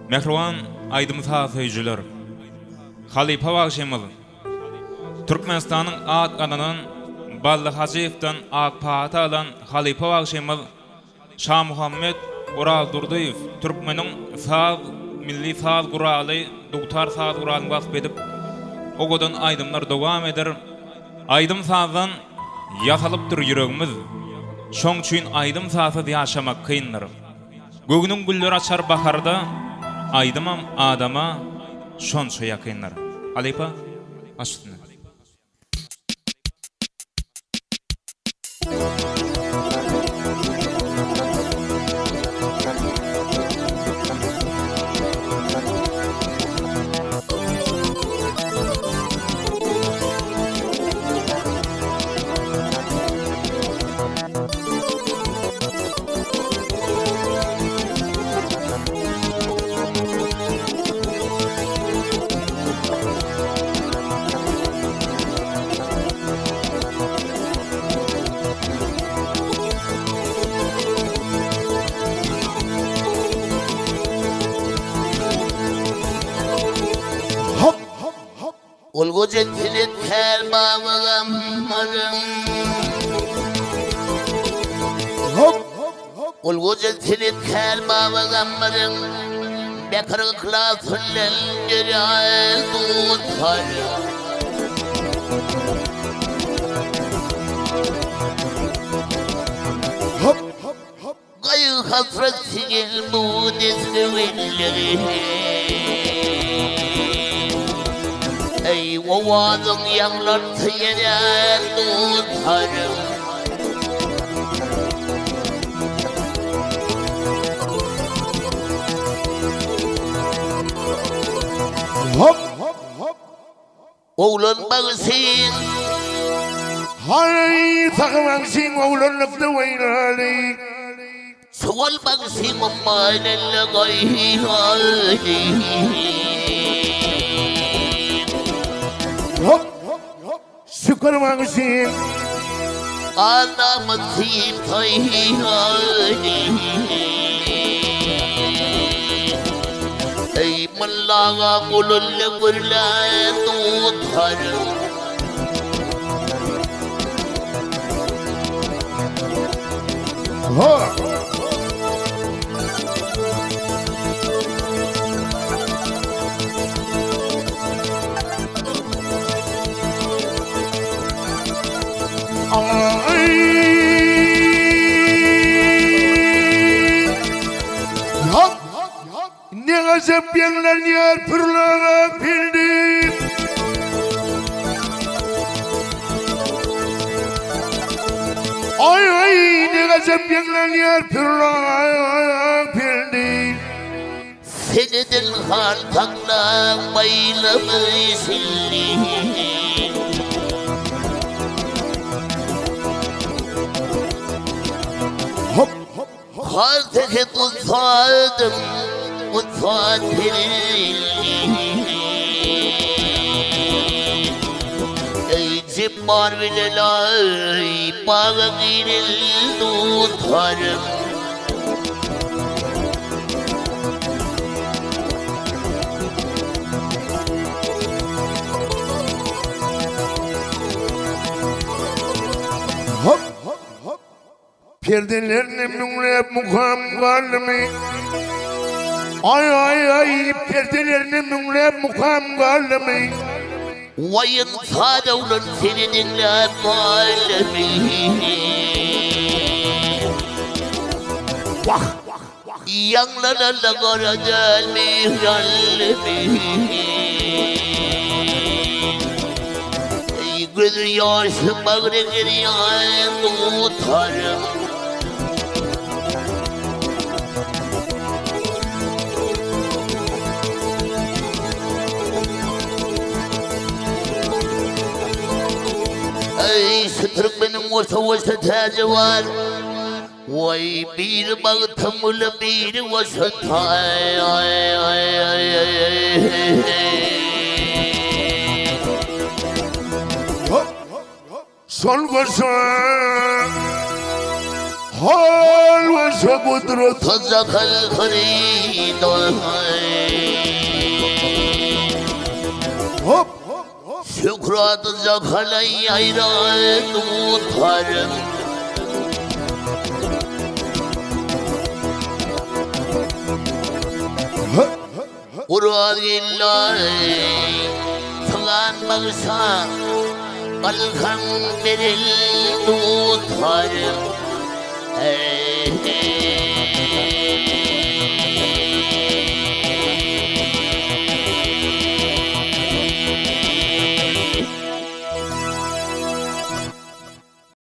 Mehriban aydımız hasıyıcılar. Halipa Bağışemalı. Türkmenistan'ın Ağat Ananan Ballı Hacıyev'den Ağat Pahat'a alan Halipa Bağışemalı Şah Muhammed Ural Durduyev Türkmenin sağ milli sağ kuralı Doktar sağ kuralını vasf edip o godan aydımlar devam eder. Aydım sağdan yasalıptır yüreğimiz. Şoň üçin aydym sasy ýaşamak kynlar. Gögüniň gülleri açar baharda, aydymam adama şonça ýakynlar. Halipa aşdyna. Olgucun tilit kel bağım Olgucun tilit kel bağım Bekırıkla fırlen gürel tutar Gayı hasret sigil bu deskevilleri Ey ovadın yanlartı yere tutarım Oğlan bağısın Hay takmaksın oğlan lafta veynali Sual bağısın ummanelle gayhali Sükarmaksın Anamın sitayhali Ey mallağa kululle gürle tutarım Ha Ne gazap yanlar yar pırlağa bildim Ay ay ne gazap yanlar yar pırlağa bildim Senedin hartakla baylamışsın Harteke tutsadım Ey cibbar bilelay bağı giril tutarım Perdelerini münlep mukam kalmi Ay ay ay perdelerini münlep mukam kalmi Vayın sadavlun seni dinle malemi Yanlarında göreceğim mihrallemi Gözü yaşı bağrı giriyen tutarım Ey şu Türkmenin vasa tacı var Vay bir bağıtımlı bir vasa tay Sol vasa حال وسقدرة تزخل خريد هب شكرات زخل يعيرات مطهر وراد الله ثغان مغسى الخمر المطهر